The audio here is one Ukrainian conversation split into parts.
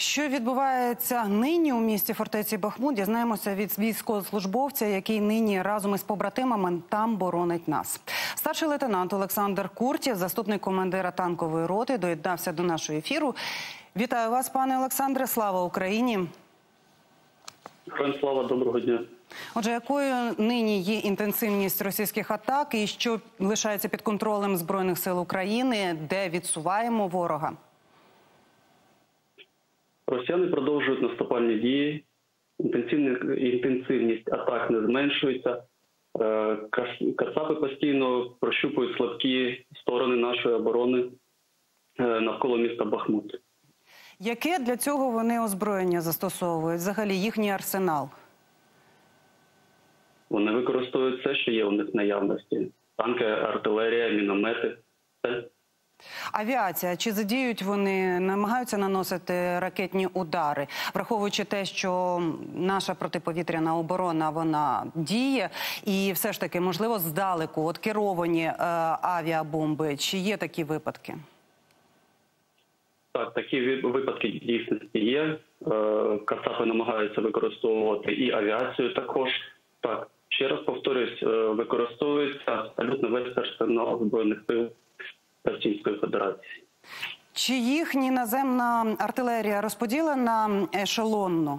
Що відбувається нині у місті фортеці Бахмут, дізнаємося від військовослужбовця, який нині разом із побратимами там боронить нас. Старший лейтенант Олександр Куртєв, заступник командира танкової роти, доєднався до нашого ефіру. Вітаю вас, пане Олександре, слава Україні! Героям слава, доброго дня! Отже, якою нині є інтенсивність російських атак і що лишається під контролем Збройних сил України, де відсуваємо ворога? Росіяни продовжують наступальні дії, інтенсивність атак не зменшується, кацапи постійно прощупують слабкі сторони нашої оборони навколо міста Бахмут. Яке для цього вони озброєння застосовують, взагалі їхній арсенал? Вони використовують все, що є у них в наявності. Танки, артилерія, міномети. Все. Авіація. Чи задіють вони, намагаються наносити ракетні удари? Враховуючи те, що наша протиповітряна оборона, вона діє. І все ж таки, можливо, здалеку, от керовані авіабомби. Чи є такі випадки? Так, такі випадки дійсності є. Кацапи намагаються використовувати і авіацію також. Так, ще раз повторюсь, використовується абсолютно весь арсенал Збройних сил Російської Федерації. Чи їхня наземна артилерія розподілена ешелонно?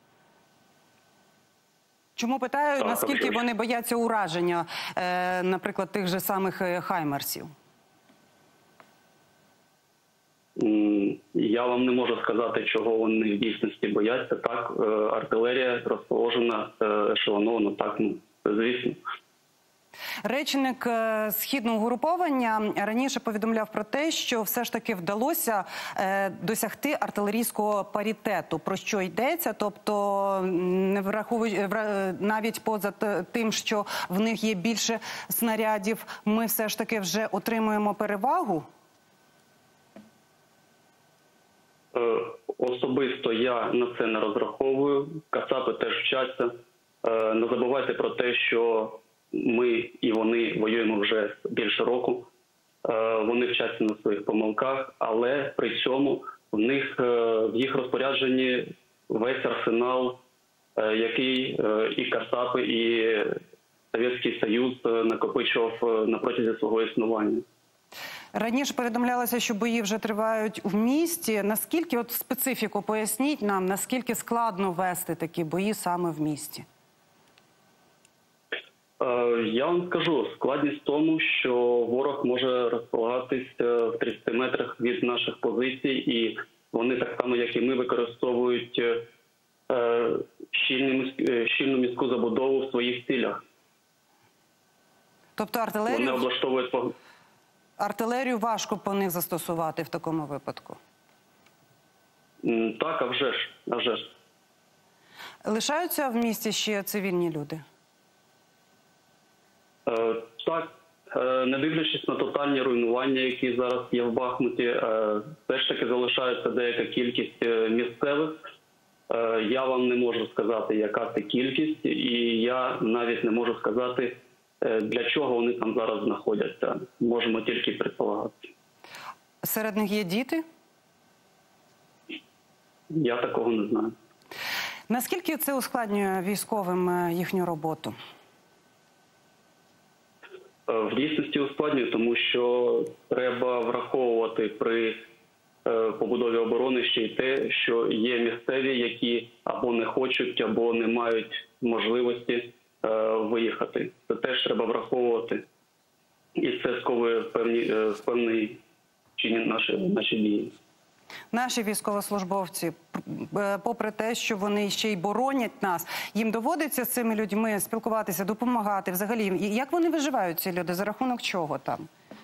Чому питаю, так, наскільки вони бояться ураження, наприклад, тих же самих «Хаймерсів»? Я вам не можу сказати, чого вони в дійсності бояться. Так, артилерія розположена ешелоновано, так, звісно. Речник Східного угруповання раніше повідомляв про те, що все ж таки вдалося досягти артилерійського паритету. Про що йдеться? Тобто, не враховуючи навіть поза тим, що в них є більше снарядів, ми все ж таки вже отримуємо перевагу? Особисто я на це не розраховую. Кацапи теж вчаться. Не забувайте про те, що ми і вони воюємо вже більше року. Вони вчаться на своїх помилках, але при цьому в їх розпорядженні весь арсенал, який і кацапи, і Совєтський Союз накопичував на протязі свого існування. Раніше повідомлялося, що бої вже тривають в місті. Наскільки, от специфіку поясніть нам, наскільки складно вести такі бої саме в місті? Я вам скажу, складність в тому, що ворог може розполагатись в 30 метрах від наших позицій, і вони так само, як і ми, використовують щільну міську забудову в своїх цілях. Тобто Вони облаштовують... Артилерію важко по них застосувати в такому випадку? Так, а вже ж. Лишаються в місті ще цивільні люди? Так, не дивлячись на тотальні руйнування, які зараз є в Бахмуті, все ж таки залишається деяка кількість місцевих. Я вам не можу сказати, яка це кількість, і я навіть не можу сказати, для чого вони там зараз знаходяться. Можемо тільки предполагати. Серед них є діти? Я такого не знаю. Наскільки це ускладнює військовим їхню роботу? В дійсності ускладнює, тому що треба враховувати при побудові оборони ще й те, що є місцеві, які або не хочуть, або не мають можливості виїхати. Це теж треба враховувати. І це сковує в певний чині наші дії. Наші військовослужбовці, попри те, що вони ще й боронять нас, їм доводиться з цими людьми спілкуватися, допомагати взагалі. Як вони виживають, ці люди? За рахунок чого там?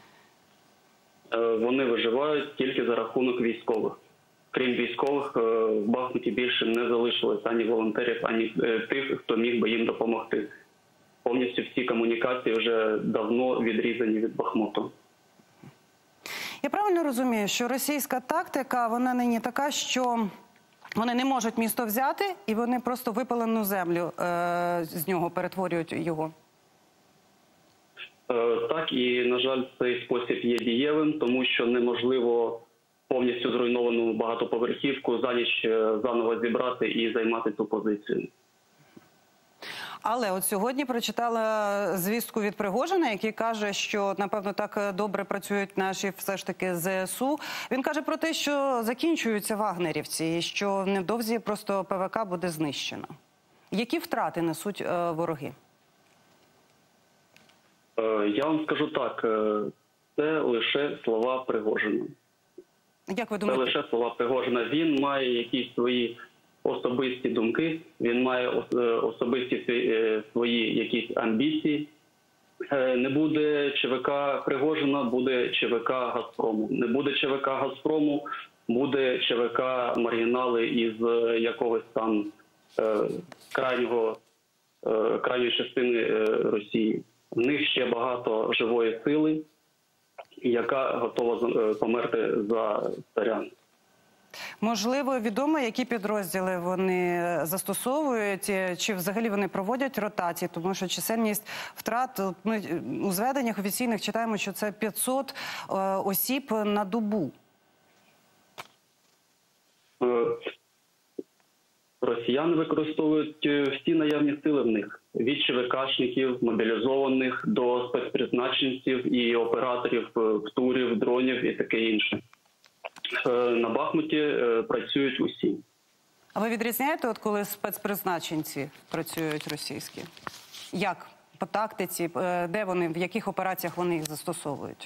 Вони виживають тільки за рахунок військових. Крім військових, в Бахмуті більше не залишилось ані волонтерів, ані тих, хто міг би їм допомогти. Повністю всі комунікації вже давно відрізані від Бахмуту. Я правильно розумію, що російська тактика, вона нині така, що вони не можуть місто взяти, і вони просто випалену землю з нього перетворюють його? Так, і, на жаль, цей спосіб є дієвим, тому що неможливо повністю зруйновану багатоповерхівку за ніч заново зібрати і займати цю позицію. Але от сьогодні прочитала звістку від Пригожина, який каже, що, напевно, так добре працюють наші все ж таки ЗСУ. Він каже про те, що закінчуються вагнерівці і що невдовзі просто ПВК буде знищено. Які втрати несуть вороги? Я вам скажу так, це лише слова Пригожина. Як ви Це думаєте? лише слова Пригожина. Він має якісь свої особисті думки, він має особисті свої якісь амбіції. Не буде ЧВК Пригожина, буде ЧВК Газпрому. Не буде ЧВК Газпрому, буде ЧВК маргінали із якогось там крайньої частини Росії. В них ще багато живої сили, яка готова померти за царя. Можливо, відомо, які підрозділи вони застосовують, чи взагалі вони проводять ротації, тому що чисельність втрат, ми у зведеннях офіційних читаємо, що це 500 осіб на добу. Росіяни використовують всі наявні сили в них. Від ЧВКшників, мобілізованих до спецпризначенців і операторів птурів, дронів і таке інше. На Бахмуті працюють усі. А ви відрізняєте, от коли спецпризначенці працюють російські? Як? По тактиці? Де вони, в яких операціях вони їх застосовують?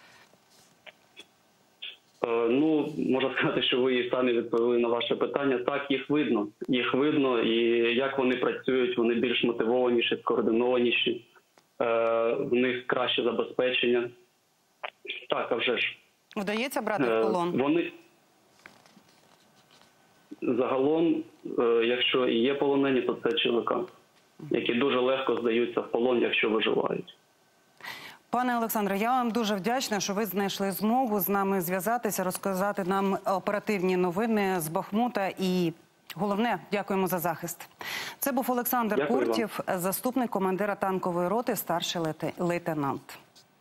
Ну, можна сказати, що ви і самі відповіли на ваше питання. Так, їх видно. Їх видно, і як вони працюють, вони більш мотивованіші, скоординованіші, в них краще забезпечення. Так, а вже ж. Вдається брати в полон? Вони загалом, якщо і є полонені, то це ЧВК, які дуже легко здаються в полон, якщо виживають. Пане Олександре, я вам дуже вдячна, що ви знайшли змогу з нами зв'язатися, розказати нам оперативні новини з Бахмута і, головне, дякуємо за захист. Це був Олександр Куртів, заступник командира танкової роти, старший лейтенант.